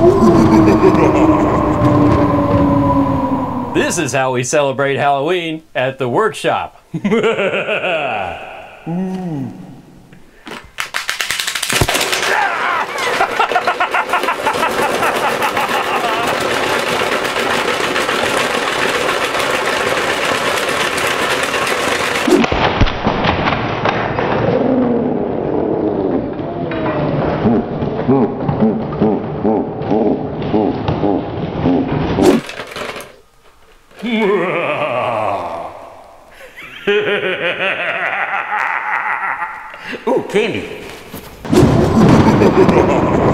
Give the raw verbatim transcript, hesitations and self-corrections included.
This is how we celebrate Halloween at the workshop. Ooh. Ooh, candy.